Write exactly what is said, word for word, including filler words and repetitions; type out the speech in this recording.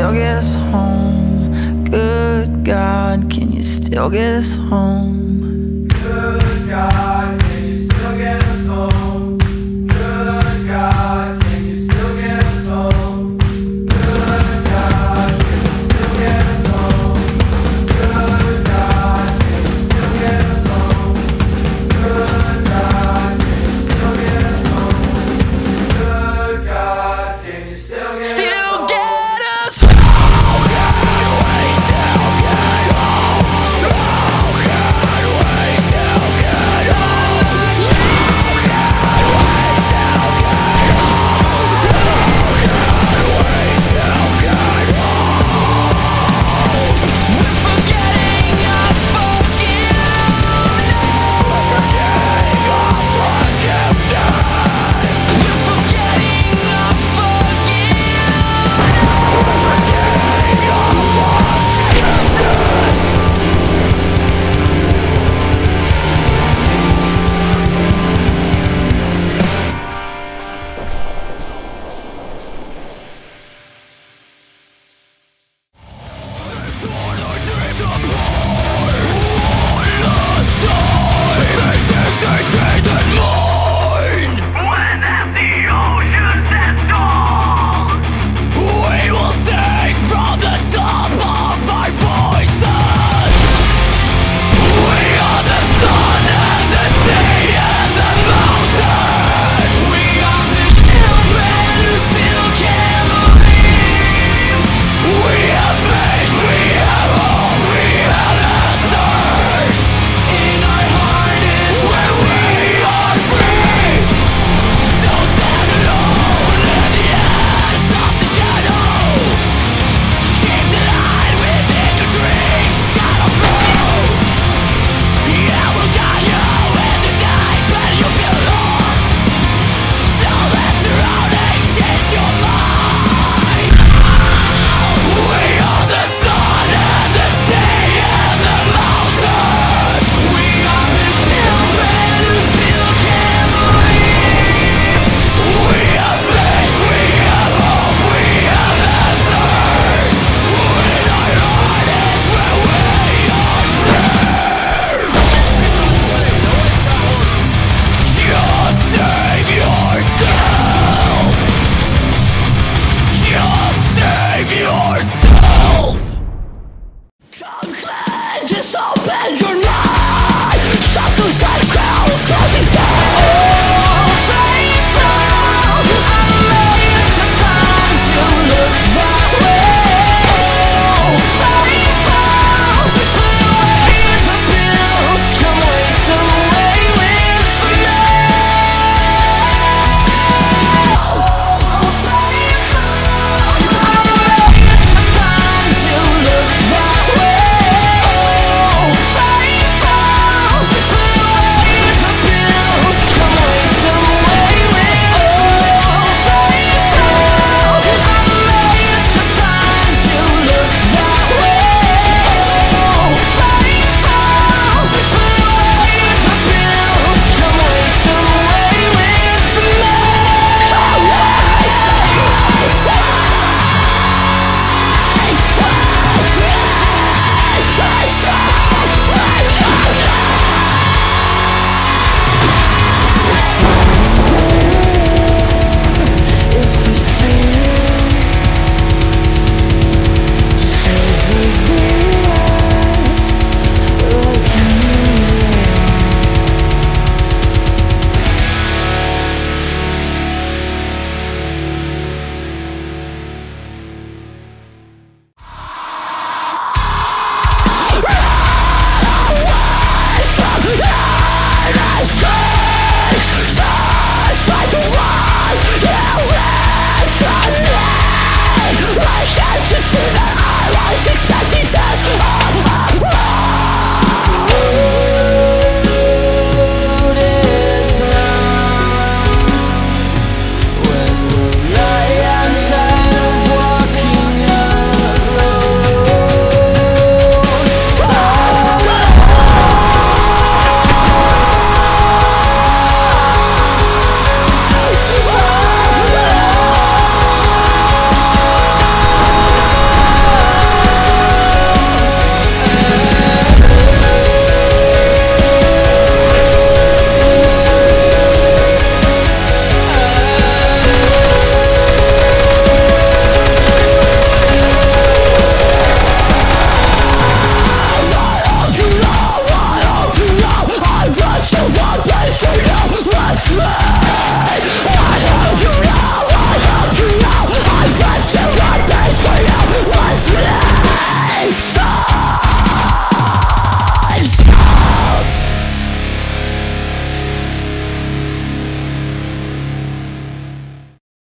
still get us home? Good God, can you still get us home? Good God, can you still get us home? Good God, can you still get us home? Good God, can you still get us home? Good God, can you still get us home? Good God, can you still get us home? Good God, can you still get us home? Still get yourself.